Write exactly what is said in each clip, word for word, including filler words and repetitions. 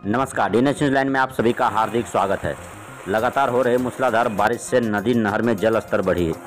नमस्कार, D news line में आप सभी का हार्दिक स्वागत है। लगातार हो रहे मूसलाधार बारिश से नदी नहर में जल स्तर बढ़ी है।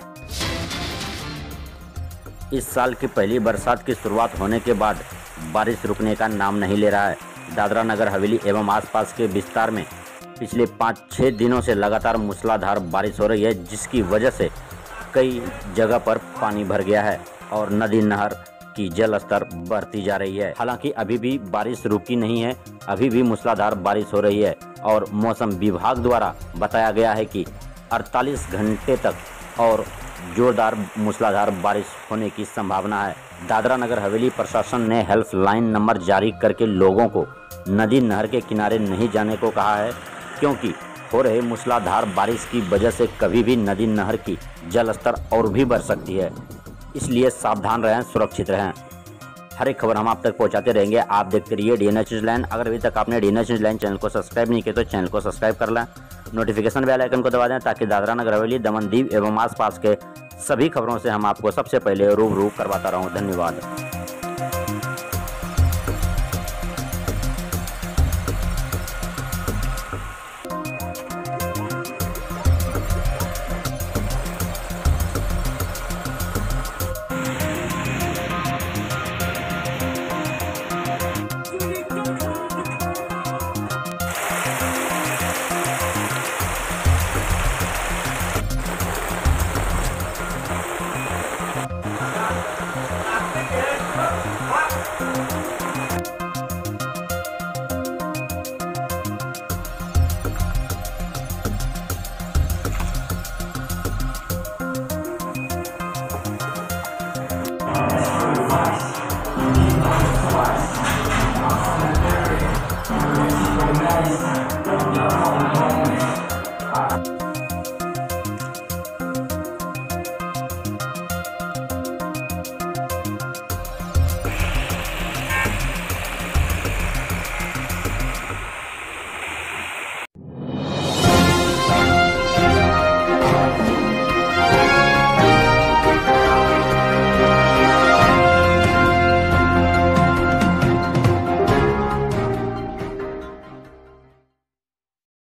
इस साल की पहली बरसात की शुरुआत होने के बाद बारिश रुकने का नाम नहीं ले रहा है। दादरा नगर हवेली एवं आसपास के विस्तार में पिछले पाँच छः दिनों से लगातार मूसलाधार बारिश हो रही है, जिसकी वजह से कई जगह पर पानी भर गया है और नदी नहर की जल स्तर बढ़ती जा रही है। हालांकि अभी भी बारिश रुकी नहीं है, अभी भी मूसलाधार बारिश हो रही है और मौसम विभाग द्वारा बताया गया है कि अड़तालीस घंटे तक और जोरदार मूसलाधार बारिश होने की संभावना है। दादरा नगर हवेली प्रशासन ने हेल्पलाइन नंबर जारी करके लोगों को नदी नहर के किनारे नहीं जाने को कहा है, क्योंकि हो रहे मूसलाधार बारिश की वजह से कभी भी नदी नहर की जल स्तर और भी बढ़ सकती है। इसलिए सावधान रहें, सुरक्षित रहें। हर एक खबर हम आप तक पहुंचाते रहेंगे। आप देखते रहिए डी न्यूज़ लाइन। अगर अभी तक आपने डी न्यूज़ लाइन चैनल को सब्सक्राइब नहीं किया तो चैनल को सब्सक्राइब कर लें, नोटिफिकेशन बेल आइकन को दबा दें, ताकि दादरा नगर हवेली, दमन दीव एवं आसपास के सभी खबरों से हम आपको सबसे पहले रूबरू करवाता रहूं। धन्यवाद।